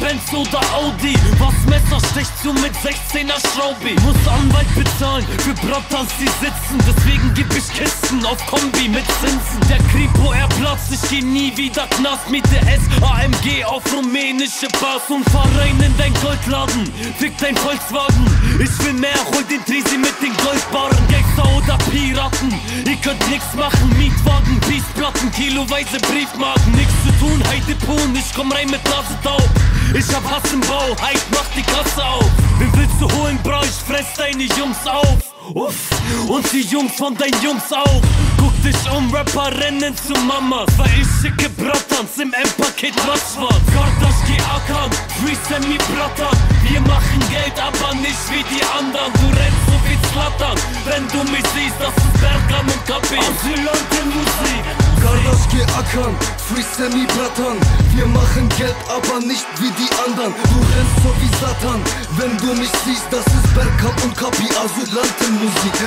Benz oder Audi. Was Messer stichst du mit 16er Schraubi? Muss Anwalt bezahlen für Bratters, die sitzen. Deswegen geb ich Kisten auf Kombi mit Zinsen. Der Kripo, er platzt, ich geh nie wieder Knast. Miete S, AMG auf rumänische Bars und fahr rein in dein Goldladen. Fick dein Volkswagen, ich will mehr, hol den Trisi mit den Goldbarren. Gangster oder Piraten, ihr könnt nix machen. Mietwagen, Peaceplatten, kiloweise Briefmarken. Nix zu tun, Heidepun, ich komm rein mit Nase taub. Ich hab Hass im Bau, Heid, mach die Kasse auf. Wen willst du holen, bra, ich fress deine Jungs auf. Uff, und die Jungs von deinen Jungs auch. Guck dich um, Rapper rennen zu Mamas. Weil ich schicke Brattans im M-Paket schwarz. Kardaschki Akan, Free Sammy Brattern. Wir machen Geld, aber nicht wie die anderen. Du rennst so wie Zlatan, wenn du mich siehst, das ist Bergam und Kapi. Asylantenmusik. Kardaschki Akan, Free Sammy Brattern. Wir machen Geld, aber nicht wie die anderen. Du rennst so wie Satan, wenn du mich siehst, das ist Bergam und Kapi. Asylantenmusik.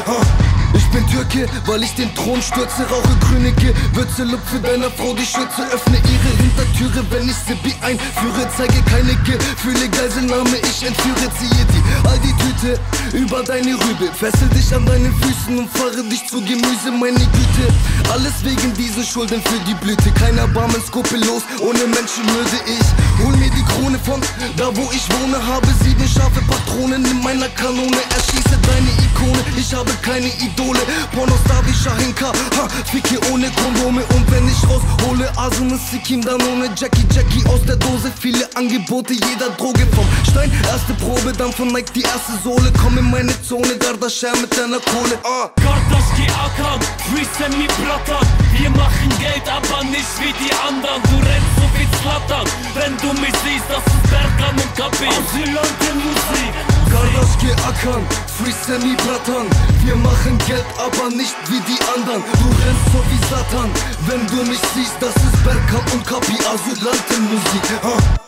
Ich bin Türke, weil ich den Thron stürze, rauche grüne Gewürze, lupfe deiner Frau die Schürze, öffne ihre Hintertüre, wenn ich Sibi einführe, zeige keine Gefühle, Geiselnahme, ich entführe, ziehe die Aldi-Tüte über deine Rübe, fessel dich an deinen Füßen und fahre dich zu Gemüse, meine Güte, alles wegen diesen Schulden für die Blüte, kein Erbarmen, skrupellos, ohne Menschenmürde, ich hol mir die Krone von da wo ich wohne, habe 7 scharfe Patronen in meiner Kanone, erschieße deine Ikone, ich habe keine Idole, Pornostar wie Shahinka, ficke ohne Kondome und wenn ich raushole, Asune, Sikkim, Danone, Jackie aus der Dose, viele Angebote, jeder Droge vom Stein, erste Probe, dann von Nike die erste Sohle, komm in meine Zone, Gardascher mit deiner Kohle, Kardaschki Akan, Free Sammy Brattern. Wir machen Geld, aber nicht wie die anderen. Du rennst so wie Zlatan, wenn du mich siehst, das ist Bergam und Kapi. Asylantenmusik. Kardaschki Akan, Free Sammy Brattern. Wir machen Geld, aber nicht wie die anderen. Du rennst so wie Satan, wenn du mich siehst, das ist Bergam und Kapi. Asylantenmusik.